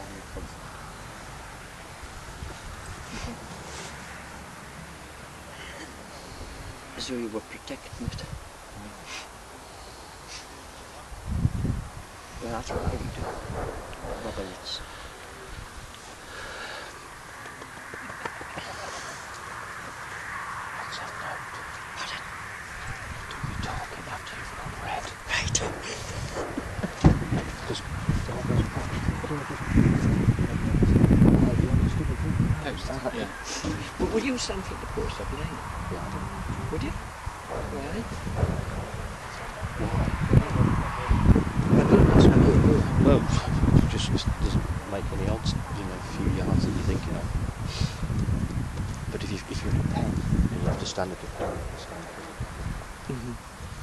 So you were protecting it. Well, that's what I would do. Whether it's... What's that note? Pardon? Don't be talking after you've gone red. Right. Just... Post, yeah. But would you send for the post every day? Yeah. Would you? Why? Well, just doesn't make any odds, you know, a few yards that you're thinking of. But if you're in a pen, you have to stand at the pen. Mm-hmm.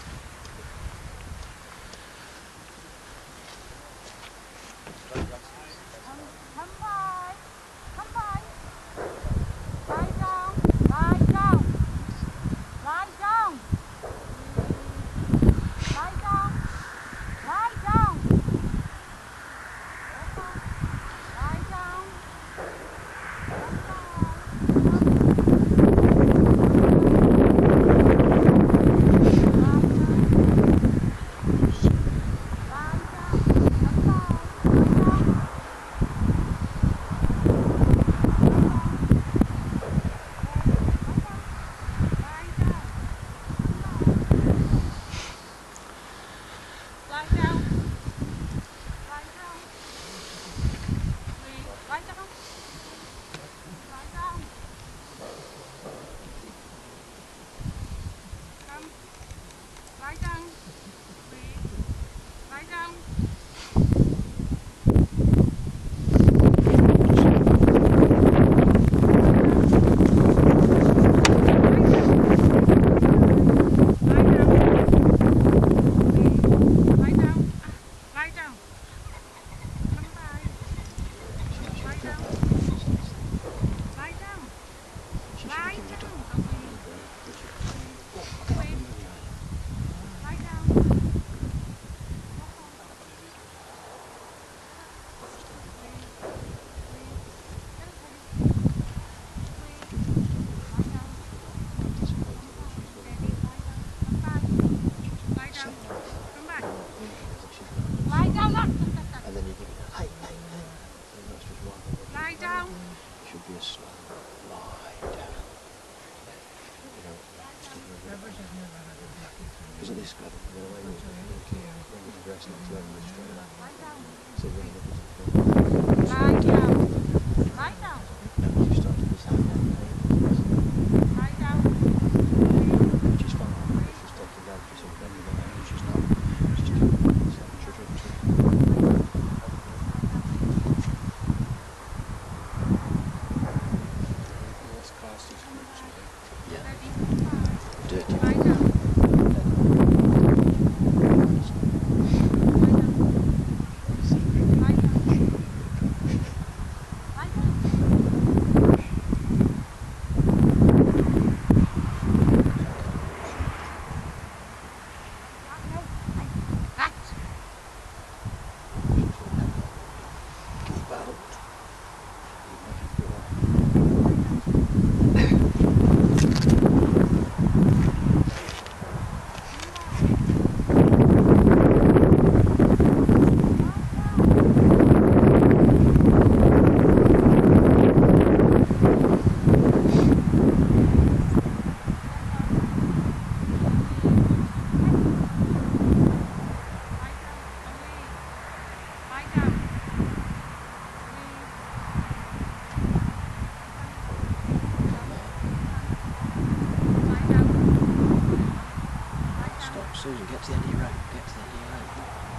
Susan, get to the end of your rope. Get to the end of your rope.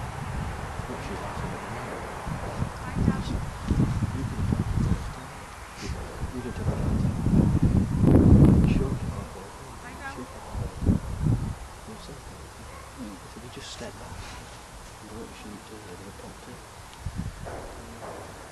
What she's laughing at the moment. You can talk about it. Sure. If you just step back and do what you shouldn't do, they're going to pop too.